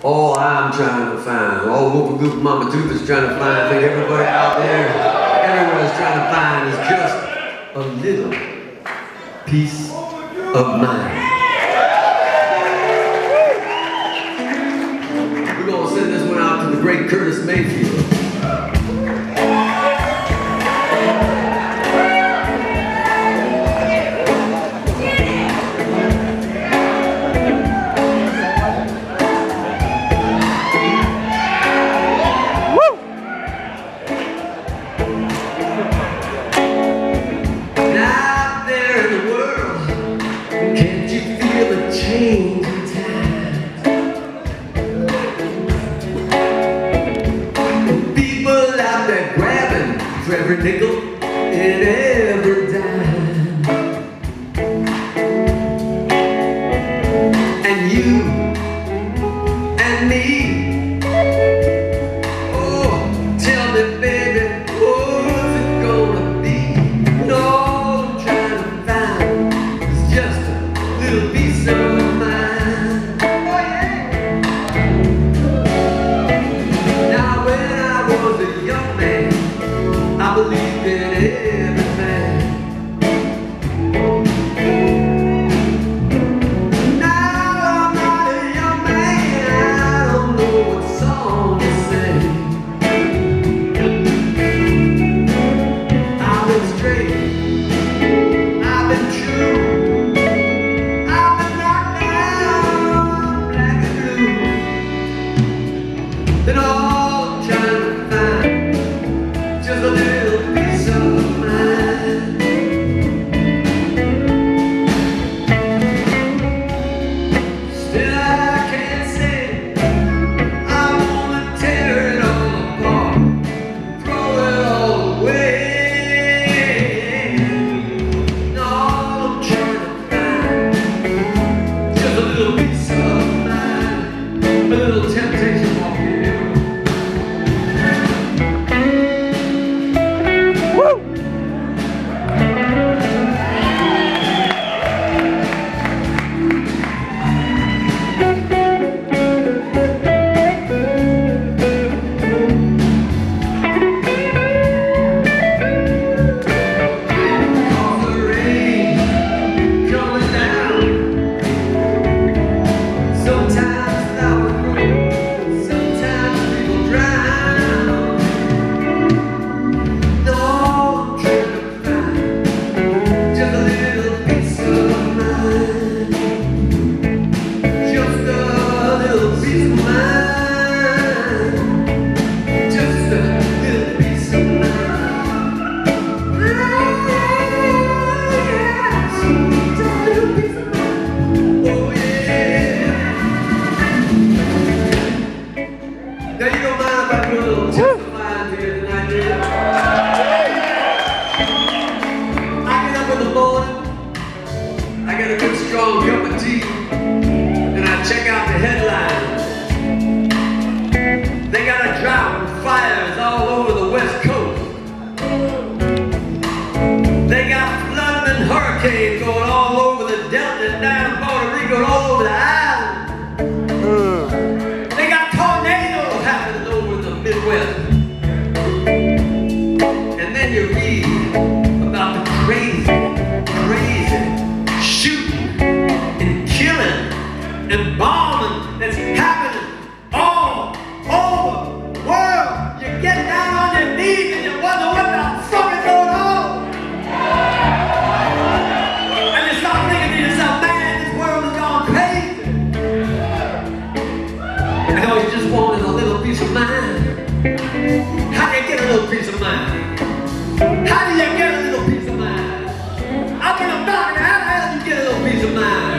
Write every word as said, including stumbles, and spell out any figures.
all I'm trying to find, all Whoop Goop Mama Tooth is trying to find, I think everybody out there, everyone is trying to find is just a little peace of mind. We're going to send this one out to the great Curtis Mayfield. For every nickel and every dime, and you and me. Oh, tell me, baby, what's it gonna be? All I'm trying to find is just a little piece of mind. Oh yeah. Now when I was a young man, I believed in everything. Now I'm not a young man, I don't know what song to sing. I've been straight, I've been true, I've been knocked down black and blue. And all I'm trying to find, just a little piece of mind. Still I can't say I wanna tear it all apart, throw it all away. No, I'm trying to find just a little piece of mind, a little temptation walking. I get a good strong cup of tea and I check out the headlines. They got a drought and fires all over the west coast. They got flooding and hurricanes going all over the Delta and down in Puerto Rico and all over the island. They got tornadoes happening over in the Midwest. And then you read about the crazy, crazy shooting and killing and bombing that's happening all over the world. You get down on your knees and you wonder what the fuck is going on. And you start thinking to yourself, man, this world has gone crazy. And all you just want is a little piece of mind. How do you get a little piece of mind? How do you get a little piece of mind? I mean, I'm talking, how the hell do you get a little piece of mind?